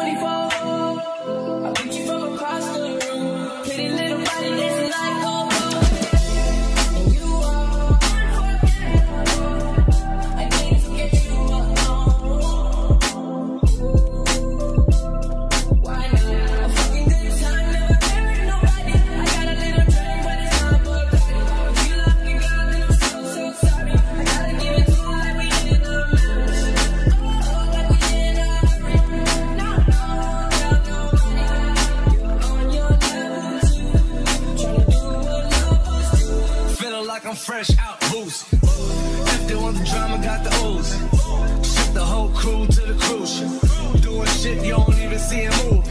24. I beat you from across the room. Pretty little body dancing like go-go. And you are unforgettable. I can't forget you alone. Why not? A fucking good time, never married nobody. I got a little drink, but it's not for party. If you love me, girl, then I'm so sorry. I gotta give it to you like we in the match. Oh, like we in a hurry. No, girl, nobody. You on your level too. Tryna do what lovers do. Feeling like I'm fresh out boost. If they want the drama, got the ooze. Ship the whole crew to the cruise ship. Doing shit you don't even see him move.